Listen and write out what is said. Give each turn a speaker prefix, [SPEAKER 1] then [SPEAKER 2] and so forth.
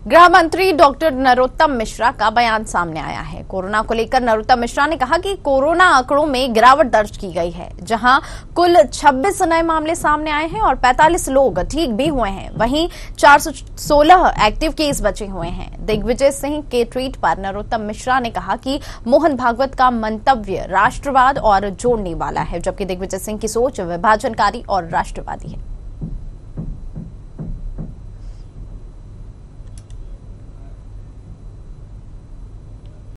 [SPEAKER 1] गृह मंत्री डॉक्टर नरोत्तम मिश्रा का बयान सामने आया है। कोरोना को लेकर नरोत्तम मिश्रा ने कहा कि कोरोना आंकड़ों में गिरावट दर्ज की गई है, जहां कुल 26 नए मामले सामने आए हैं और 45 लोग ठीक भी हुए हैं। वहीं 416 एक्टिव केस बचे हुए हैं। दिग्विजय सिंह के ट्वीट पर नरोत्तम मिश्रा ने कहा कि मोहन भागवत का मंतव्य राष्ट्रवाद और जोड़ने वाला है, जबकि दिग्विजय सिंह की सोच विभाजनकारी और राष्ट्रवादी है।